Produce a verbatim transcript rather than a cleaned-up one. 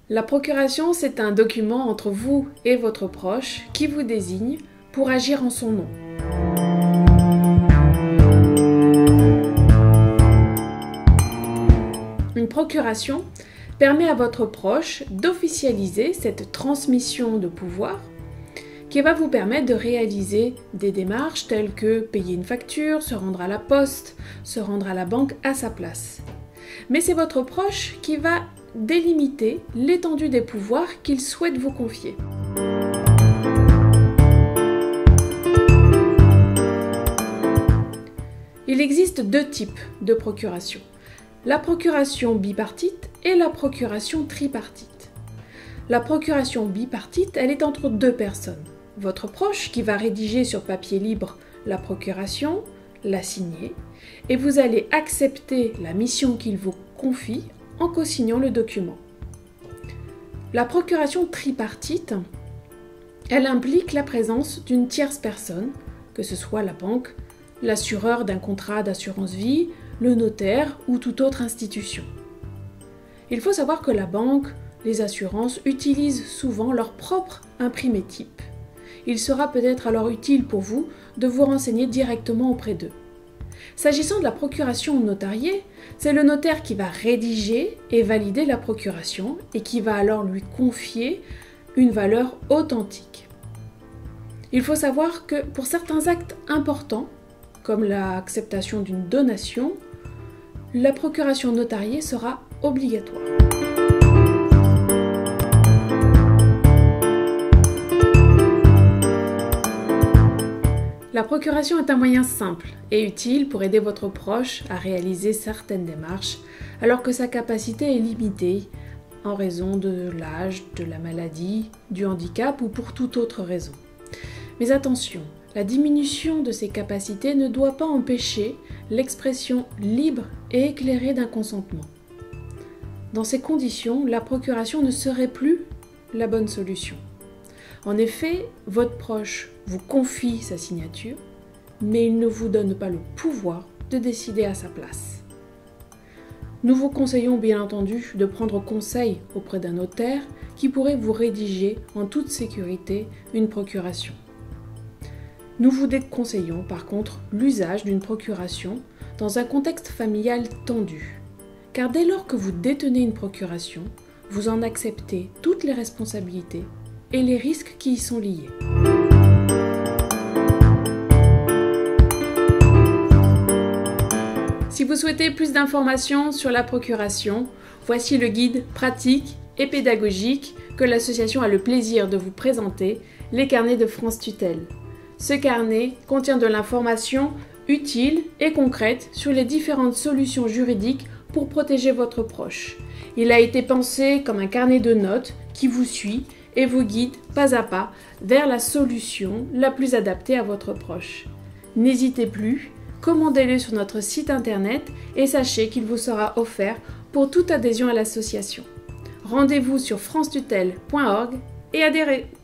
La procuration, c'est un document entre vous et votre proche qui vous désigne pour agir en son nom. Une procuration permet à votre proche d'officialiser cette transmission de pouvoir qui va vous permettre de réaliser des démarches telles que payer une facture, se rendre à la poste, se rendre à la banque à sa place. Mais c'est votre proche qui va délimiter l'étendue des pouvoirs qu'il souhaite vous confier. Il existe deux types de procuration. La procuration bipartite et la procuration tripartite. La procuration bipartite, elle est entre deux personnes. Votre proche qui va rédiger sur papier libre la procuration, la signer, et vous allez accepter la mission qu'il vous confie en co-signant le document. La procuration tripartite, elle implique la présence d'une tierce personne, que ce soit la banque, l'assureur d'un contrat d'assurance vie, le notaire ou toute autre institution. Il faut savoir que la banque, les assurances utilisent souvent leur propre imprimé type. Il sera peut-être alors utile pour vous de vous renseigner directement auprès d'eux. S'agissant de la procuration notariée, c'est le notaire qui va rédiger et valider la procuration et qui va alors lui confier une valeur authentique. Il faut savoir que pour certains actes importants, comme l'acceptation d'une donation, la procuration notariée sera obligatoire. La procuration est un moyen simple et utile pour aider votre proche à réaliser certaines démarches alors que sa capacité est limitée en raison de l'âge, de la maladie, du handicap ou pour toute autre raison. Mais attention, la diminution de ses capacités ne doit pas empêcher l'expression libre et éclairée d'un consentement. Dans ces conditions, la procuration ne serait plus la bonne solution. En effet, votre proche vous confie sa signature, mais il ne vous donne pas le pouvoir de décider à sa place. Nous vous conseillons bien entendu de prendre conseil auprès d'un notaire qui pourrait vous rédiger en toute sécurité une procuration. Nous vous déconseillons par contre l'usage d'une procuration dans un contexte familial tendu, car dès lors que vous détenez une procuration, vous en acceptez toutes les responsabilités et les risques qui y sont liés. Si vous souhaitez plus d'informations sur la procuration, voici le guide pratique et pédagogique que l'association a le plaisir de vous présenter, les carnets de France Tutelle. Ce carnet contient de l'information utile et concrète sur les différentes solutions juridiques pour protéger votre proche. Il a été pensé comme un carnet de notes qui vous suit et vous guide pas à pas vers la solution la plus adaptée à votre proche. N'hésitez plus, commandez-le sur notre site internet et sachez qu'il vous sera offert pour toute adhésion à l'association. Rendez-vous sur france tutelle point org et adhérez.